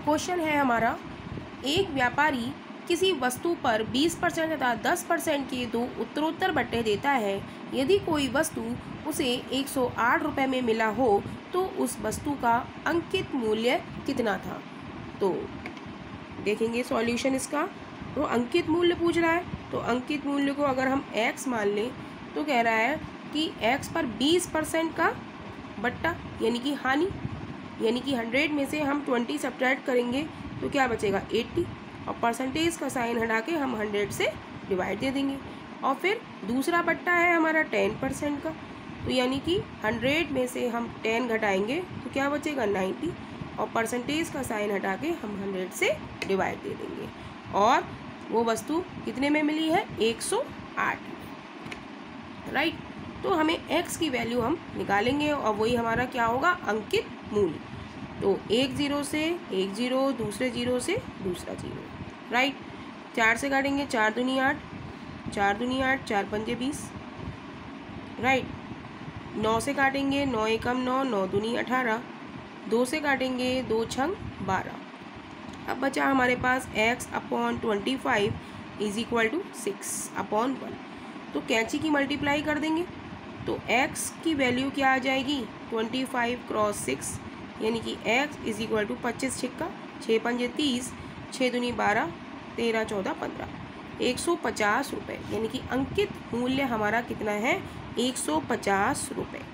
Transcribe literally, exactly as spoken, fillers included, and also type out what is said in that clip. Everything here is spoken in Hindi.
क्वेश्चन है हमारा, एक व्यापारी किसी वस्तु पर बीस परसेंट तथा दस परसेंट के दो उत्तरोत्तर बट्टे देता है। यदि कोई वस्तु उसे एक सौ आठ रुपये में मिला हो तो उस वस्तु का अंकित मूल्य कितना था। तो देखेंगे सॉल्यूशन इसका। तो अंकित मूल्य पूछ रहा है, तो अंकित मूल्य को अगर हम x मान लें तो कह रहा है कि x पर बीस परसेंट का बट्टा यानी कि हानि, यानी कि हंड्रेड में से हम ट्वेंटी सब्ट्रैक्ट करेंगे तो क्या बचेगा एट्टी, और परसेंटेज का साइन हटा के हम हंड्रेड से डिवाइड दे देंगे। और फिर दूसरा बट्टा है हमारा टेन परसेंट का, तो यानी कि हंड्रेड में से हम टेन घटाएंगे तो क्या बचेगा नाइन्टी, और परसेंटेज का साइन हटा के हम हंड्रेड से डिवाइड दे देंगे। और वो वस्तु कितने में मिली है, एक सौ आठ, राइट। तो हमें x की वैल्यू हम निकालेंगे और वही हमारा क्या होगा, अंकित मूल्य। तो एक जीरो से एक जीरो, दूसरे जीरो से दूसरा जीरो, राइट। चार से काटेंगे, चार दूनी आठ, चार दूनी आठ, चार पंजे बीस, राइट। नौ से काटेंगे, नौ एकम नौ, नौ दूनी अठारह, दो से काटेंगे, दो छंग बारह। अब बचा हमारे पास x upon twenty five is equal to six upon one. तो कैंची की मल्टीप्लाई कर देंगे तो x की वैल्यू क्या आ जाएगी, ट्वेंटी फाइव क्रॉस सिक्स, यानी कि x इज इक्वल टू पच्चीस छिक्का छः पंजे तीस, छः दूनी बारह, तेरह चौदह पंद्रह, एक सौ पचास रुपये, यानी कि अंकित मूल्य हमारा कितना है, एक सौ पचास रुपये।